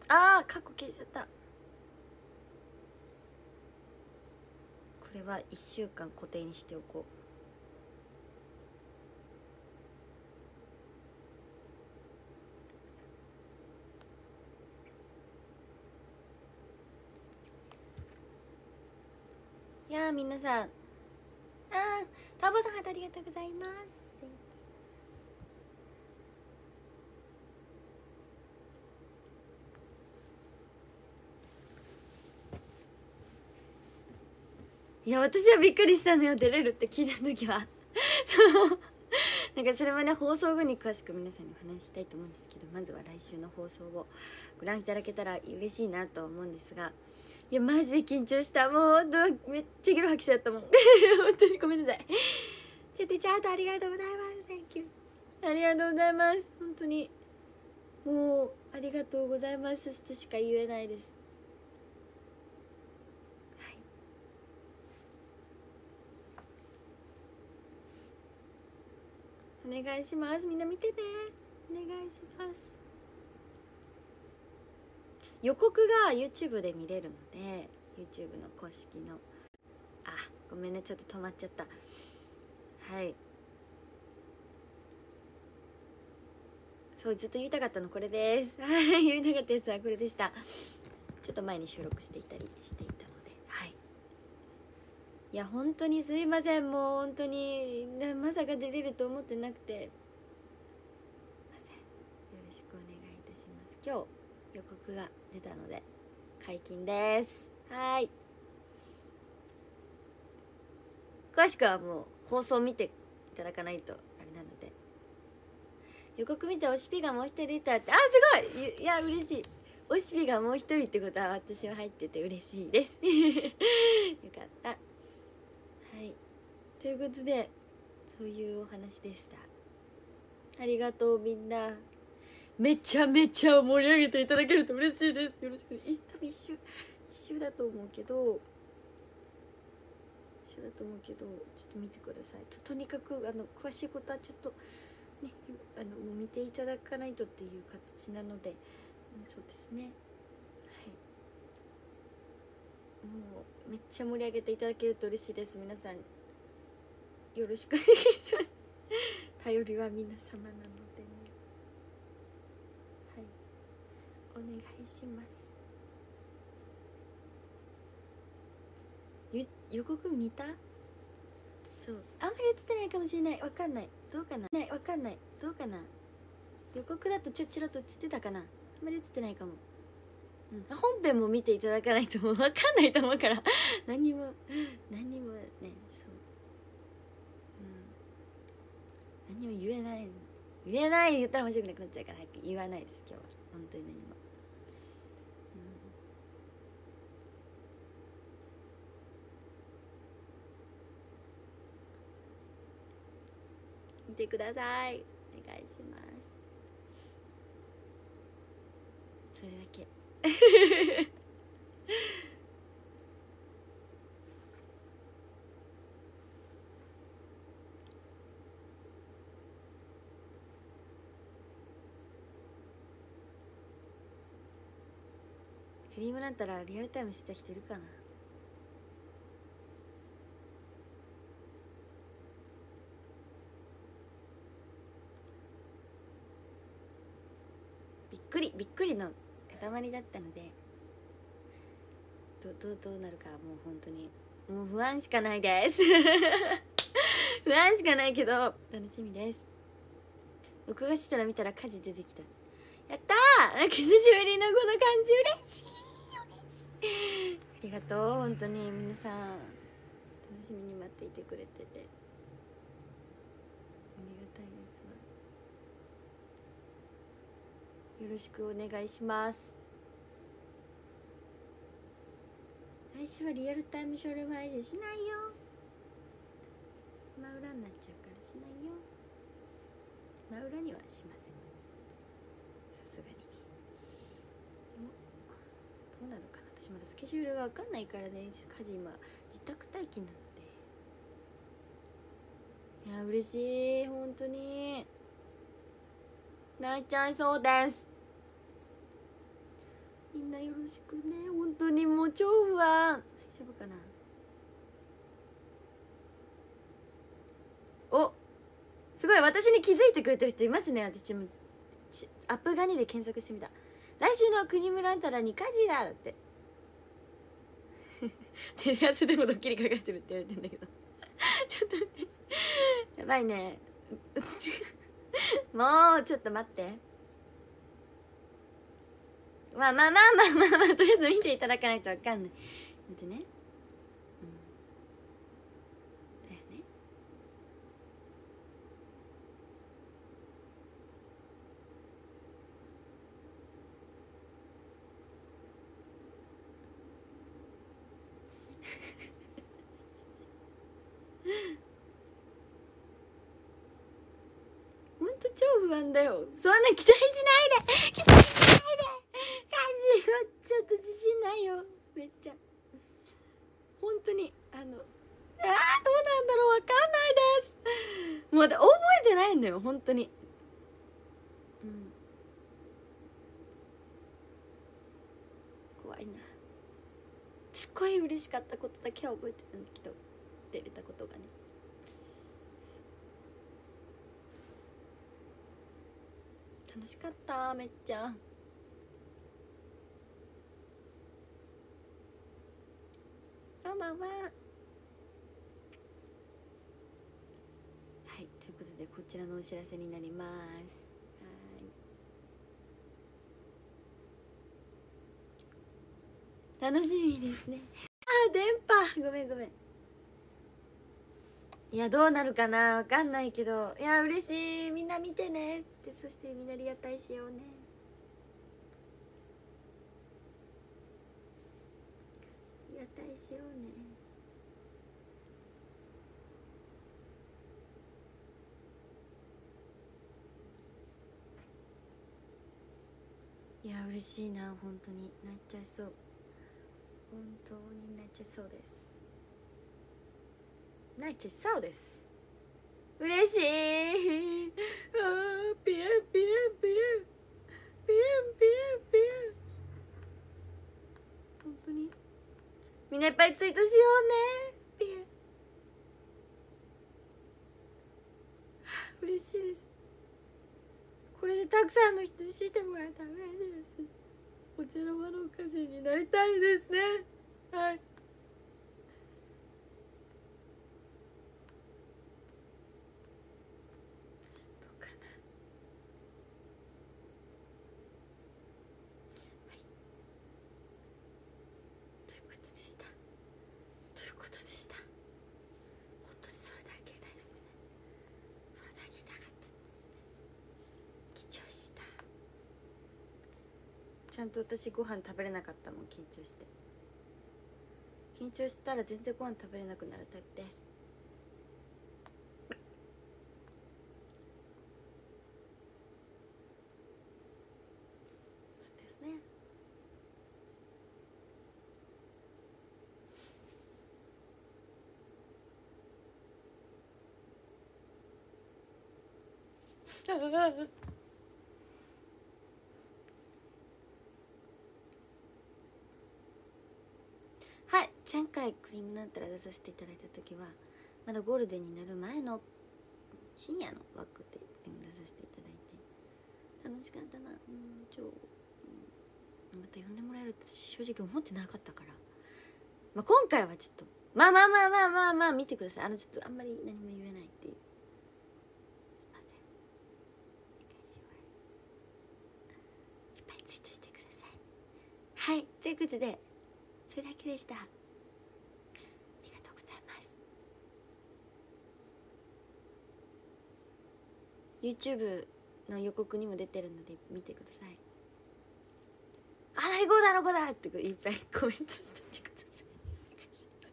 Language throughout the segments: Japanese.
ああ過去消しちゃった。これは1週間固定にしておこう。いやー皆さん、タボさんありがとうございます。いや私はびっくりしたのよ、出れるって聞いた時はなんかそれはね放送後に詳しく皆さんにお話ししたいと思うんですけど、まずは来週の放送をご覧いただけたら嬉しいなと思うんですが、いやマジで緊張した。もうほんとめっちゃゲロ吐きそうやったもん本当にごめんなさい。ててちゃんとありがとうございます。 Thank you、 ありがとうございます。本当にもうありがとうございますとしか言えないです。お願いします。みんな見てね、お願いします。予告が YouTube で見れるので YouTube の公式のごめんねちょっと止まっちゃった。はいそうずっと言いたかったのこれです。はい言いたかったやつはこれでした。ちょっと前に収録していたりしていたので、はいいや本当にすいません。もう本当にまさか出れると思ってなくて、よろしくお願いいたします。今日予告が出たので解禁です。はい詳しくはもう放送を見ていただかないとあれなので、予告見ておしぴがもう一人いたって、すごいいや嬉しい。おしぴがもう一人ってことは私は入ってて嬉しいですよかった。はいということでそういうお話でした。ありがとうみんな。めちゃめちゃ盛り上げていただけると嬉しいです。よろしく。多分一周だと思うけどちょっと見てください。とにかく詳しいことはちょっとねもう見ていただかないとっていう形なので、そうですね。はいもうめっちゃ盛り上げていただけると嬉しいです。皆さんよろしくお願いします頼りは皆様なのでね。はいお願いします。予告見た？そうあんまり映ってないかもしれない。わかんない。どうかな。予告だとちらっと映ってたかな。あんまり映ってないかも。本編も見ていただかないと分かんないと思うから何にもねそう、何にも言ったら面白くなくなっちゃうから早く言わないです。今日は本当に何も、見てください。お願いします。それだけクリームなんたらリアルタイムしてた人いるかな。びっくりの塊だったのでどうなるかもう本当にもう不安しかないです不安しかないけど楽しみです。録画してたら見たら火事出てきた。やったー。なんか久しぶりのこの感じ嬉しいありがとう本当に皆さん楽しみに待っていてくれててありがたいですわ。よろしくお願いします。来週はリアルタイムショールーム配信しないよ。真裏になっちゃうからしないよ。真裏にはしませんさすがに。でもどうなのかな。私まだスケジュールが分かんないからね。家事今自宅待機なので、いや嬉しい本当に泣いちゃいそうです。 んよろしくね。本当にもう超不安。大丈夫かな。お、すごい私に気づいてくれてる人いますね。私もアップガニで検索してみた。来週の国村あんたらに火事だってテレ朝でもドッキリかかってるって言われてんだけどちょっと待ってやばいねもうちょっと待って。まあとりあえず見ていただかないと分かんない。見てね。だよね。ほんと超不安だよ。そんな期待しないで期待しないで。カジはちょっと自信ないよ。めっちゃ本当にどうなんだろう、わかんないです。もう覚えてないんだよ本当に。怖いな。すっごい嬉しかったことだけは覚えてるんだけど、出れたことがね。楽しかっためっちゃ。こんばんは。はい、ということでこちらのお知らせになります。はい、楽しみですね。電波ごめん。いやどうなるかな、わかんないけど、いや嬉しい。みんな見てねって。そしてみんなリアタイしようね。リアタイしようね。いや嬉しいな、本当に泣いちゃいそう。本当に泣いちゃいそうです。泣いちゃいそうです。嬉しい。あーピエン本当にみんないっぱいツイートしようね。ピエン嬉しいです。これでたくさんの人に知ってもらえたら嬉しいです。お茶の間のお菓子になりたいですね。はい。どうかな。はい。ということでした。本当にそれだけですね。それだけ言いたかったですね。緊張した。ちゃんと私ご飯食べれなかったもん、緊張して。緊張したら全然ご飯食べれなくなるタイプです。そうですね。はい、前回クリームなんたら出させていただいた時はまだゴールデンになる前の深夜の枠で出させていただいて楽しかったな。また呼んでもらえるって正直思ってなかったから、まあ、今回はちょっとまあ見てください。ちょっとあんまり何も言えないっていう。すいません、お願いします。いっぱいツイートしてください。はい、ということでそれだけでした。ありがとうございます。 YouTube の予告にも出てるので見てください。あ、なにこうだろこだっていっぱいコメントしてってください。お願いします。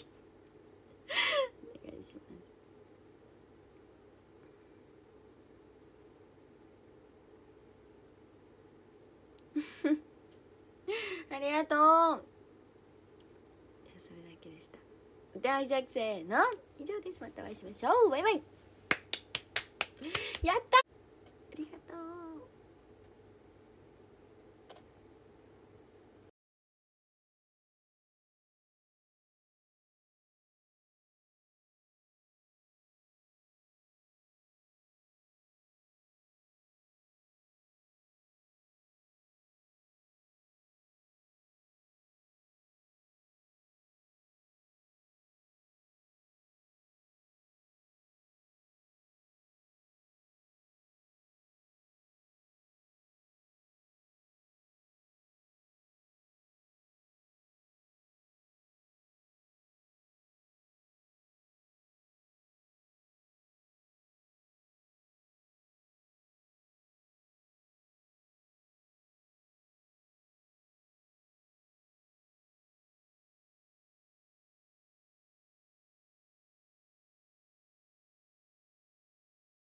お願いしますありがとう。それだけでした。ではせーの、以上です。またお会いしましょう。バイバイ。やった